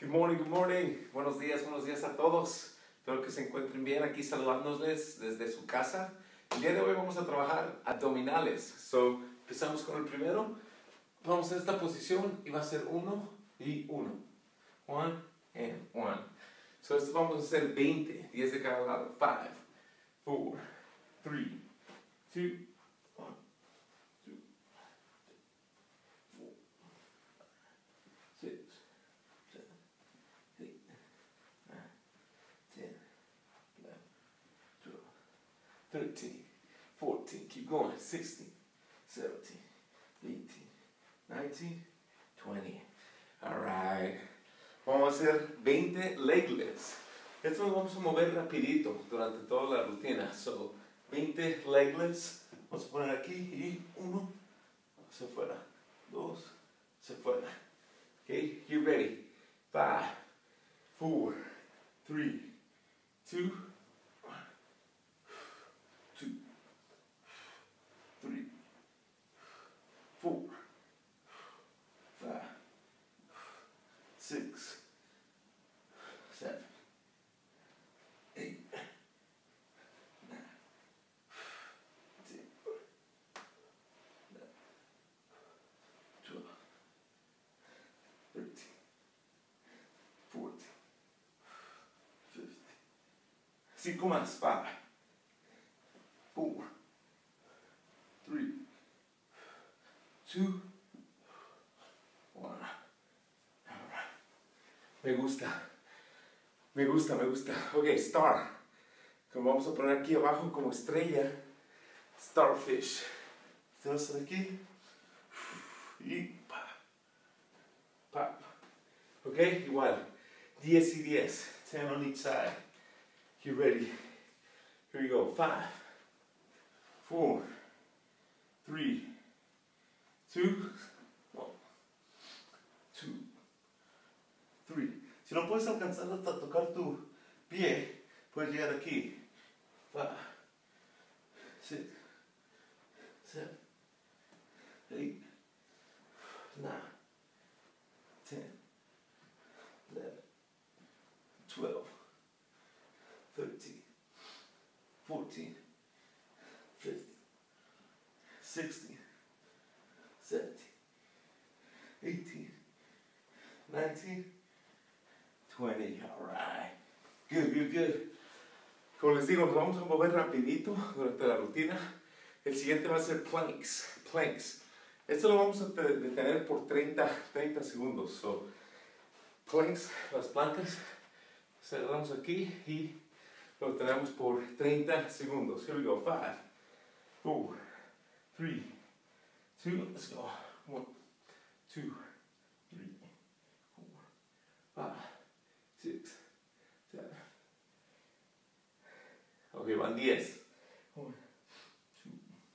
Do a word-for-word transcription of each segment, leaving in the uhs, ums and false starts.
Good morning, good morning. Buenos días, buenos días a todos. Espero que se encuentren bien aquí saludándoles desde su casa. El día de hoy vamos a trabajar abdominales. So, empezamos con el primero. Vamos en esta posición y va a ser uno y uno. One and one. So, esto vamos a hacer veinte, diez de cada lado. Five, four, three, two, one, two, four, six, seven, eight, nine, ten, eleven, twelve, thirteen, fourteen, keep going, sixteen, seventeen, eighteen, nineteen, twenty. Alright. Vamos a hacer veinte leg lifts. Esto lo vamos a mover rapidito durante toda la rutina. So, veinte leg lifts. Vamos a poner aquí y uno, se fuera, dos, se fuera. Okay, you ready? Five, four, three, two, one, two, three, four, five, six, seven, eight, nine, ten, eleven, twelve, thirteen, fourteen, fifteen. Cinco más. Five, four, three, two, one. Me gusta, me gusta, me gusta. Ok, star. Como vamos a poner aquí abajo como estrella, starfish. Entonces aquí y pa, pa. Ok, igual. diez y diez. ten on each side. You ready? Here we go. five, four, three, two, one, two, three. Si no puedes alcanzar hasta tocar tu pie, puedes llegar aquí. five, six, seven, eight, nine, ten, eleven, twelve, thirteen, fourteen, fifteen, sixteen, seventeen, eighteen, nineteen, twenty. Alright. Good, good, good. Como les digo, nos vamos a mover rapidito durante la rutina. El siguiente va a ser planks. Planks. Esto lo vamos a detener por treinta, treinta segundos. So, planks, las plankas, cerramos aquí y lo tenemos por treinta segundos. Here we go. five, four, three, two, let's go. one, two, three, four, five, six, seven. Ok, van diez. one, two,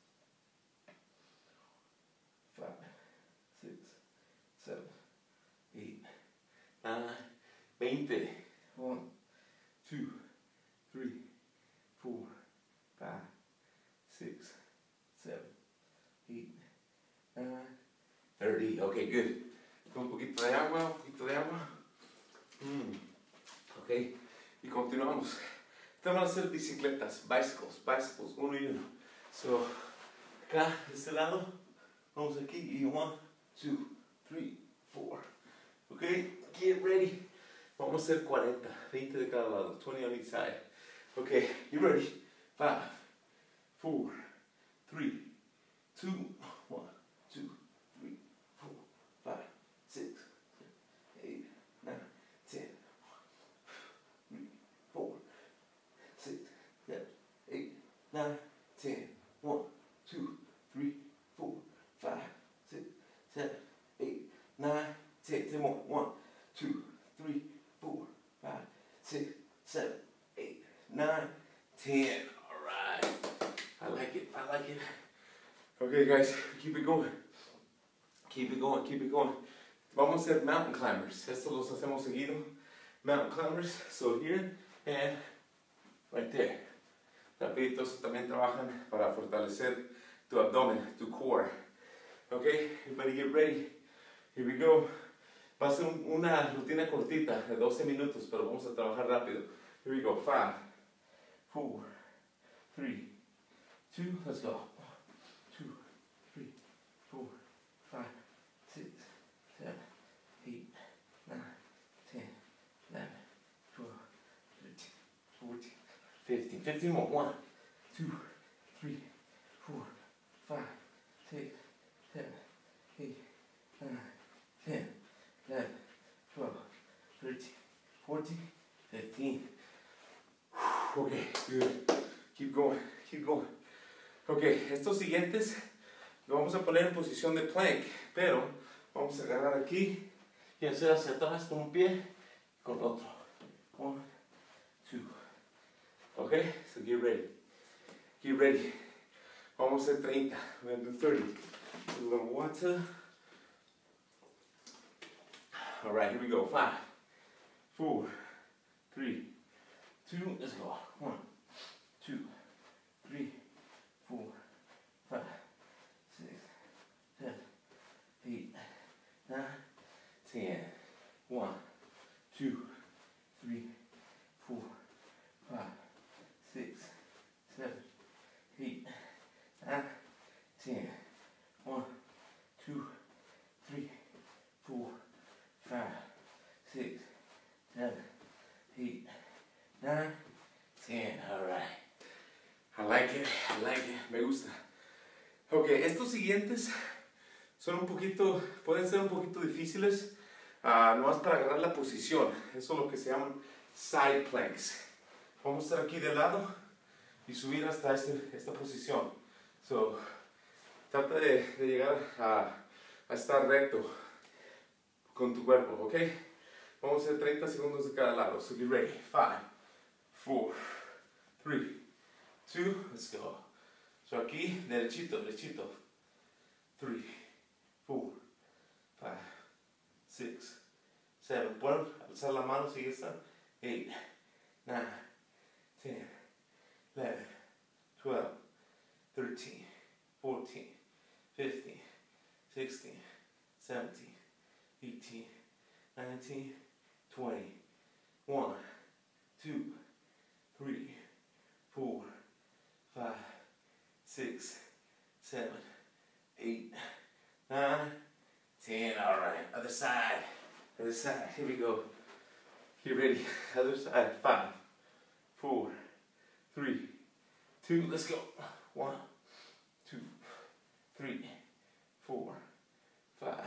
five, six, seven, eight, nine, veinte. one, two, three, four, five, six, seven, eight, nine, thirty. Ok, good. Un poquito de agua, un poquito de agua. Mm. Ok, y continuamos. Vamos a hacer bicicletas, bicycles, bicycles, uno y uno. So, acá, de este lado, vamos aquí y one, two, three, four. Ok, get ready. Vamos a hacer cuarenta, veinte de cada lado, twenty on each side. Ok, you ready? five, four, three, two, one, two, three, four, five, six, seven, eight, nine, ten, three, four, six, seven, eight, nine, ten. one, two, three, four, five, six, seven, eight, nine, ten. ten more. one, two, three, four, five, six, seven, eight, nine, ten. Alright. I like it. I like it. Okay, guys, keep it going. Keep it going. Keep it going. Vamos a hacer mountain climbers. Esto los hacemos seguido. Mountain climbers. So here and right there. Rapiditos también trabajan para fortalecer tu abdomen, tu core. Okay, everybody get ready. Here we go. Va a ser un, una rutina cortita de doce minutos, pero vamos a trabajar rápido. Here we go. Five, four, three, two, let's go. Two, three, four, five, six, seven, eight, nine, ten, eleven, twelve, thirteen, fourteen, fifteen. fifteen more. One, two, three, four, five, six, seven, eight, nine, ten, eleven, twelve, thirteen, fourteen, fifteen. Okay, good. Keep going, keep going. Ok, estos siguientes lo vamos a poner en posición de plank, pero vamos a agarrar aquí y hacer hacia atrás con un pie y con otro. One, two. Ok, so get ready. Get ready. Vamos a hacer treinta. We're going to do thirty. A little water. Alright, here we go. Five, four, three, two, let's go. One, two, three, four, five, six, seven, eight, nine, ten. One, two, three, four, five, six, seven, eight, nine, ten. One, two, three, four, five, six, seven, eight, nine, ten. All right. I like it, I like it, me gusta. Ok, estos siguientes son un poquito, pueden ser un poquito difíciles, uh, nomás para agarrar la posición. Eso es lo que se llaman side planks. Vamos a estar aquí de lado y subir hasta este, esta posición. So, trata de, de llegar a, a estar recto con tu cuerpo, ok? Vamos a hacer treinta segundos de cada lado. So get ready. Five, four, three, two, let's go. So aquí, derechito, derechito. Three, four, five, six, seven. Pueden alzar la mano si están. Eight, nine, ten, eleven, twelve, thirteen, fourteen, fifteen, sixteen, seventeen, eighteen, nineteen, twenty. One, two, three, four, five, six, seven, eight, nine, ten. All right, other side, other side. Here we go. Get ready. Other side. Five, four, three, two. Let's go. One, two, three, four, five,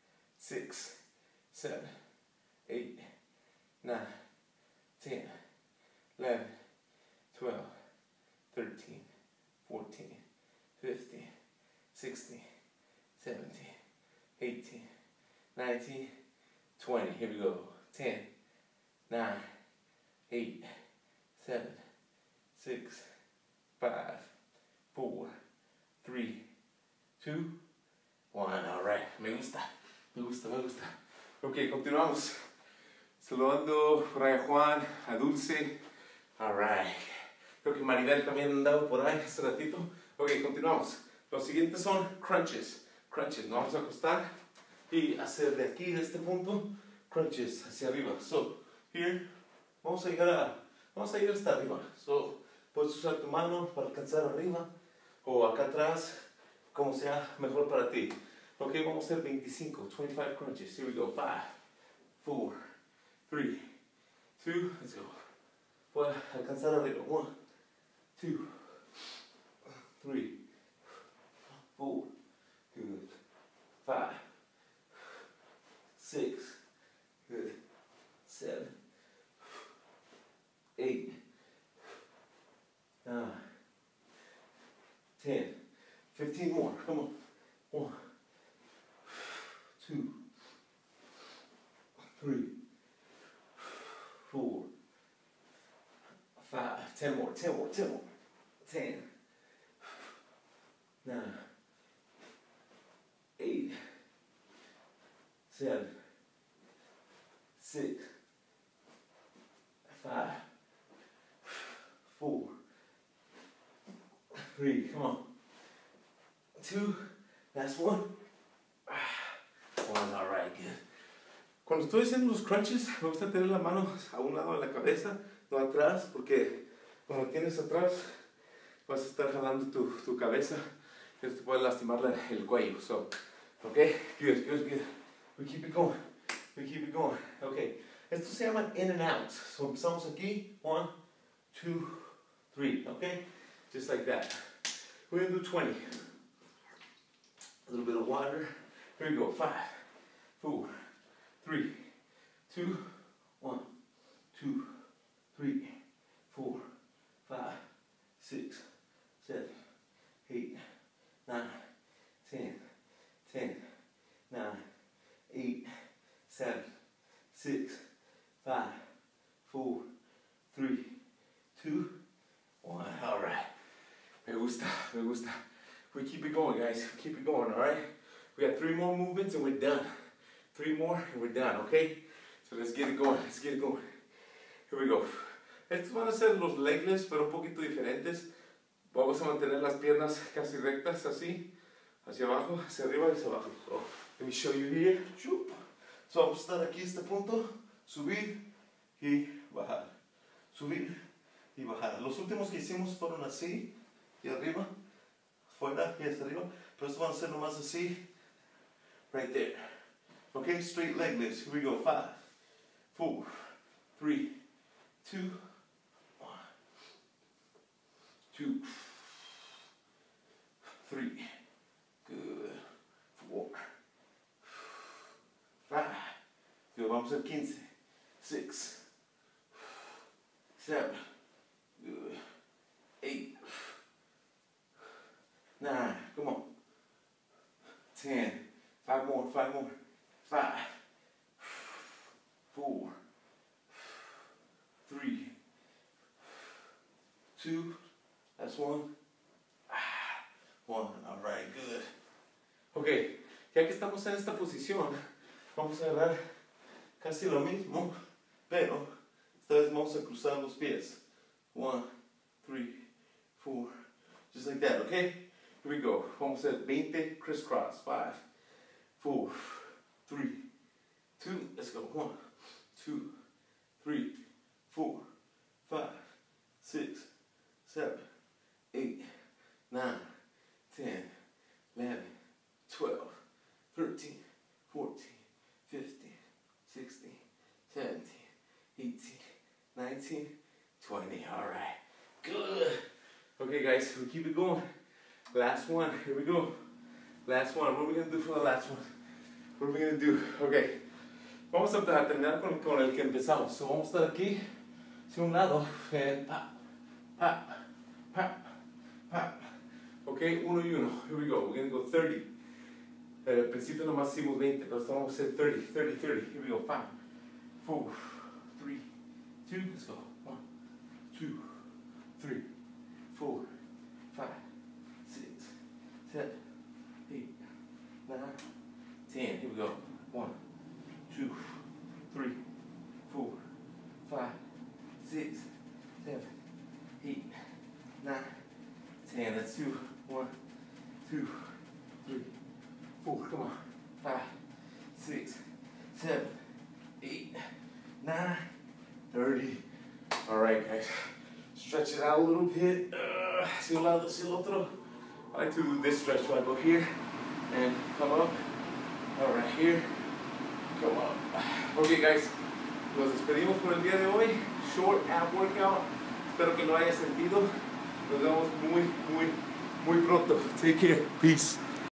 six, seven, eight, nine, ten, eleven, twelve, thirteen, fourteen, fifteen, sixteen, seventeen, eighteen, nineteen, twenty. Here we go. ten, nine, eight, seven, six, five, four, three, two, one. All right. Me gusta. Me gusta, me gusta. Ok, continuamos. Saludando por ahí a Juan, a Dulce. All right. Creo que Maribel también andaba por ahí hace ratito. Ok, continuamos. Los siguientes son crunches. Crunches. Nos vamos a acostar y hacer de aquí, de este punto, crunches hacia arriba. So, here, vamos a llegar a, vamos a ir hasta arriba. So, puedes usar tu mano para alcanzar arriba o acá atrás, como sea mejor para ti. Ok, vamos a hacer veinticinco, twenty-five crunches. Here we go. Five, four, three, two, let's go. Puedes alcanzar arriba. One, two, three, four, good. Five, six, good. Seven, eight, nine, ten, fifteen more. Come on. One, two, three, four, five, ten more, ten more, ten more, ten, nine, eight, seven, six, five, four, three, come on, two, last one, one, all right, good. Cuando estoy haciendo los crunches, me gusta tener la mano a un lado de la cabeza, no atrás, porque cuando tienes atrás vas a estar jalando tu, tu cabeza y esto te puede lastimar la, el cuello. So, okay, good, good, good. We keep it going, we keep it going. Okay, esto se llama in and out. So empezamos aquí, one, two, three, okay? Just like that. We're gonna do twenty. A little bit of water. Here we go, five, four, three, two, one, two, three, four, five, six, seven, eight, nine, ten, ten, nine, eight, seven, six, five, four, three, two, one. All right. Me gusta, me gusta. We keep it going, guys. We keep it going, all right? We got three more movements and we're done. Three more and we're done, okay? So let's get it going, let's get it going. Here we go. Estos van a ser los leg lifts, pero un poquito diferentes. Vamos a mantener las piernas casi rectas, así. Hacia abajo, hacia arriba y hacia abajo. So, let me show you here. So, vamos a estar aquí a este punto. Subir y bajar. Subir y bajar. Los últimos que hicimos fueron así. Y arriba, fuera y hacia arriba. Pero estos van a ser nomás así. Right there. Okay, straight leg lifts. Here we go. Five, four, three, two, one, two, three, good, four, five, good, vamos a quince, six, seven, good, eight, nine, come on, ten, five more, five more, five, four, three, two, that's one, one, all right, good. Ok, ya que estamos en esta posición, vamos a agarrar casi lo mismo, pero esta vez vamos a cruzar los pies. One, three, four, just like that, okay? Here we go. Vamos a hacer veinte crisscross. Five, four, three, two, let's go. One, two, three, four, five, six, seven, eight, nine, ten, eleven, twelve, thirteen, fourteen, fifteen, sixteen, seventeen, eighteen, nineteen, twenty. All right. Good. Okay, guys, we keep it going. Last one. Here we go. Last one. What are we going to do for the last one? What are we going to do? Okay. Vamos a terminar con, con el que empezamos. So, vamos a estar aquí, hacia un lado. And pap, pap, pap, pap. Okay, uno y uno. Here we go. We're going to go thirty. Uh, al principio nomás hicimos veinte, pero vamos a hacer thirty, thirty, thirty. Here we go. five, four, three, two, let's go. one, two, three, four, five, six, seven, eight, nine, ten. Here we go. one, two, three, four, five, six, seven, eight, nine, ten. Let's do one, two, three, four. Come on. Five, six, seven, eight, nine, thirty. All right, guys. Stretch it out a little bit. Uh, see un lado, see el otro. I like to do this stretch where I go here and come up. All right, here. Come up. Okay, guys. Nos despedimos por el día de hoy. Short ab workout. Espero que lo haya sentido. Nos vemos muy, muy, muy pronto. Take care. Peace.